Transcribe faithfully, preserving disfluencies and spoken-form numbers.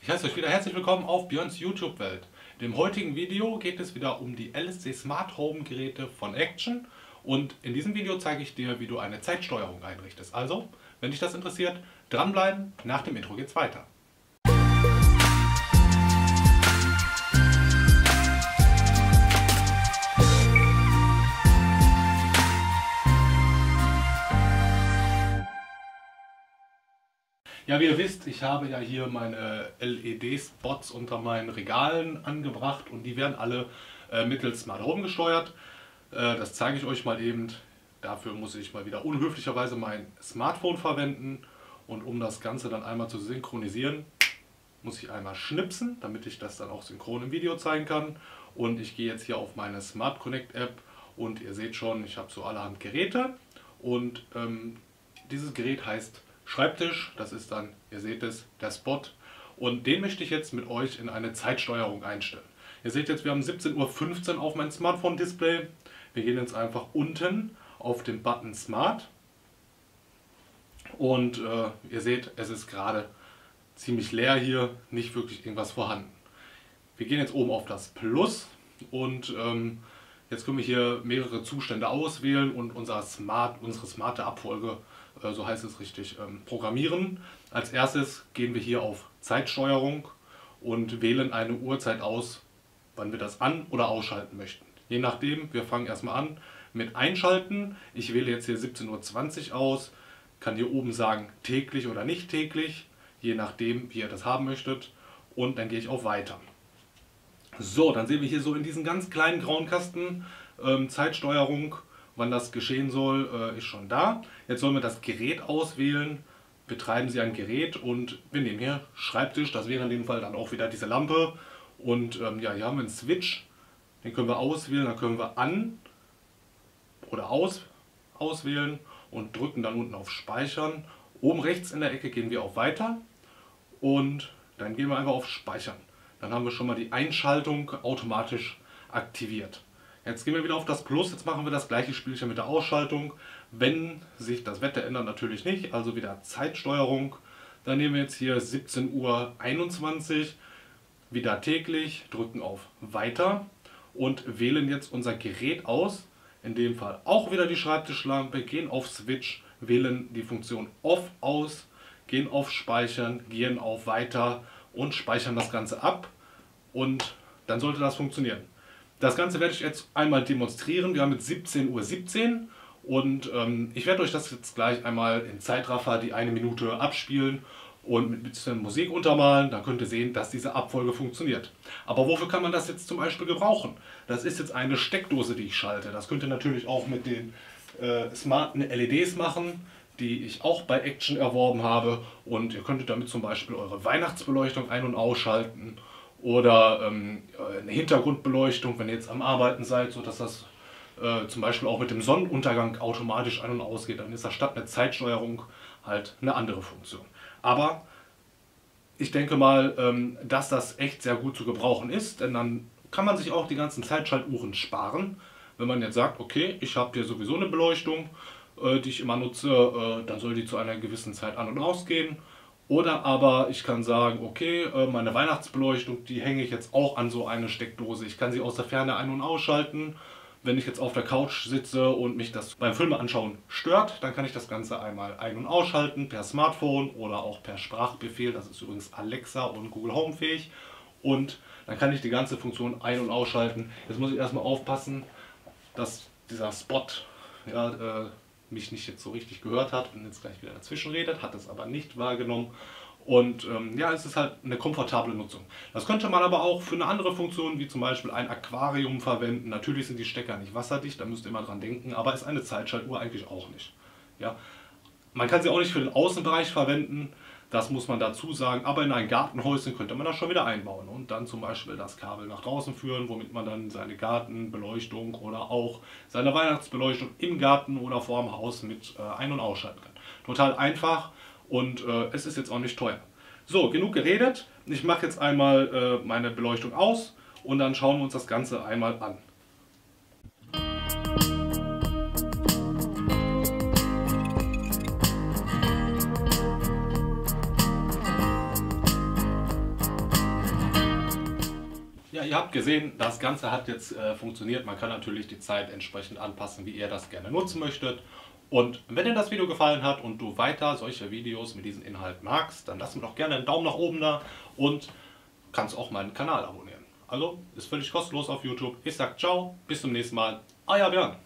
Ich heiße euch wieder herzlich willkommen auf Björns YouTube-Welt. In dem heutigen Video geht es wieder um die L S C Smart Home Geräte von Action und in diesem Video zeige ich dir, wie du eine Zeitsteuerung einrichtest. Also, wenn dich das interessiert, dranbleiben, nach dem Intro geht's weiter. Ja, wie ihr wisst, ich habe ja hier meine L E D-Spots unter meinen Regalen angebracht und die werden alle äh, mittels Smart Home gesteuert. Äh, das zeige ich euch mal eben. Dafür muss ich mal wieder unhöflicherweise mein Smartphone verwenden und um das Ganze dann einmal zu synchronisieren, muss ich einmal schnipsen, damit ich das dann auch synchron im Video zeigen kann. Und ich gehe jetzt hier auf meine Smart Connect App und ihr seht schon, ich habe so allerhand Geräte und ähm, dieses Gerät heißt Schreibtisch, das ist dann, ihr seht es, der Spot und den möchte ich jetzt mit euch in eine Zeitsteuerung einstellen. Ihr seht jetzt, wir haben siebzehn Uhr fünfzehn auf mein Smartphone-Display. Wir gehen jetzt einfach unten auf den Button Smart und äh, ihr seht, es ist gerade ziemlich leer hier, nicht wirklich irgendwas vorhanden. Wir gehen jetzt oben auf das Plus und ähm, jetzt können wir hier mehrere Zustände auswählen und unser Smart, unsere smarte Abfolge, äh, so heißt es richtig, ähm, programmieren. Als erstes gehen wir hier auf Zeitsteuerung und wählen eine Uhrzeit aus, wann wir das an- oder ausschalten möchten. Je nachdem, wir fangen erstmal an mit Einschalten. Ich wähle jetzt hier siebzehn Uhr zwanzig aus, kann hier oben sagen täglich oder nicht täglich, je nachdem, wie ihr das haben möchtet. Und dann gehe ich auf Weiter. So, dann sehen wir hier so in diesem ganz kleinen grauen Kasten ähm, Zeitsteuerung, wann das geschehen soll, äh, ist schon da. Jetzt sollen wir das Gerät auswählen, betreiben Sie ein Gerät und wir nehmen hier Schreibtisch, das wäre in dem Fall dann auch wieder diese Lampe. Und ähm, ja, hier haben wir einen Switch, den können wir auswählen, dann können wir an oder aus auswählen und drücken dann unten auf Speichern. Oben rechts in der Ecke gehen wir auf Weiter und dann gehen wir einfach auf Speichern. Dann haben wir schon mal die Einschaltung automatisch aktiviert. Jetzt gehen wir wieder auf das Plus, jetzt machen wir das gleiche Spielchen mit der Ausschaltung. Wenn sich das Wetter ändert, natürlich nicht, also wieder Zeitsteuerung. Dann nehmen wir jetzt hier siebzehn Uhr einundzwanzig, wieder täglich, drücken auf Weiter und wählen jetzt unser Gerät aus. In dem Fall auch wieder die Schreibtischlampe, gehen auf Switch, wählen die Funktion Off aus, gehen auf Speichern, gehen auf Weiter und speichern das Ganze ab und dann sollte das funktionieren. Das Ganze werde ich jetzt einmal demonstrieren. Wir haben jetzt siebzehn Uhr siebzehn und ähm, ich werde euch das jetzt gleich einmal in Zeitraffer die eine Minute abspielen und mit ein bisschen Musik untermalen. Dann könnt ihr sehen, dass diese Abfolge funktioniert. Aber wofür kann man das jetzt zum Beispiel gebrauchen? Das ist jetzt eine Steckdose, die ich schalte. Das könnt ihr natürlich auch mit den äh, smarten L E Ds machen, die ich auch bei Action erworben habe. Und ihr könntet damit zum Beispiel eure Weihnachtsbeleuchtung ein- und ausschalten oder ähm, eine Hintergrundbeleuchtung, wenn ihr jetzt am Arbeiten seid, sodass das äh, zum Beispiel auch mit dem Sonnenuntergang automatisch an- und ausgeht. Dann ist das statt eine Zeitsteuerung halt eine andere Funktion. Aber ich denke mal, ähm, dass das echt sehr gut zu gebrauchen ist, denn dann kann man sich auch die ganzen Zeitschaltuhren sparen. Wenn man jetzt sagt, okay, ich habe hier sowieso eine Beleuchtung, die ich immer nutze, dann soll die zu einer gewissen Zeit an- und ausgehen. Oder aber ich kann sagen, okay, meine Weihnachtsbeleuchtung, die hänge ich jetzt auch an so eine Steckdose. Ich kann sie aus der Ferne ein- und ausschalten. Wenn ich jetzt auf der Couch sitze und mich das beim Filme anschauen stört, dann kann ich das Ganze einmal ein- und ausschalten per Smartphone oder auch per Sprachbefehl. Das ist übrigens Alexa und Google Home fähig. Und dann kann ich die ganze Funktion ein- und ausschalten. Jetzt muss ich erstmal aufpassen, dass dieser Spot ja, äh, mich nicht jetzt so richtig gehört hat und jetzt gleich wieder dazwischen redet, hat es aber nicht wahrgenommen. Und ähm, ja, es ist halt eine komfortable Nutzung. Das könnte man aber auch für eine andere Funktion, wie zum Beispiel ein Aquarium verwenden. Natürlich sind die Stecker nicht wasserdicht, da müsst ihr immer dran denken, aber ist eine Zeitschaltuhr eigentlich auch nicht. Ja? Man kann sie auch nicht für den Außenbereich verwenden, das muss man dazu sagen, aber in ein Gartenhäuschen könnte man das schon wieder einbauen und dann zum Beispiel das Kabel nach draußen führen, womit man dann seine Gartenbeleuchtung oder auch seine Weihnachtsbeleuchtung im Garten oder vor dem Haus mit äh, ein- und ausschalten kann. Total einfach und äh, es ist jetzt auch nicht teuer. So, genug geredet. Ich mache jetzt einmal äh, meine Beleuchtung aus und dann schauen wir uns das Ganze einmal an. ihr habt gesehen, das Ganze hat jetzt äh, funktioniert. Man kann natürlich die Zeit entsprechend anpassen, wie ihr das gerne nutzen möchtet. Und wenn dir das Video gefallen hat und du weiter solche Videos mit diesem Inhalt magst, dann lass mir doch gerne einen Daumen nach oben da und kannst auch meinen Kanal abonnieren. Also ist völlig kostenlos auf YouTube. Ich sag ciao, bis zum nächsten Mal. Euer Björn.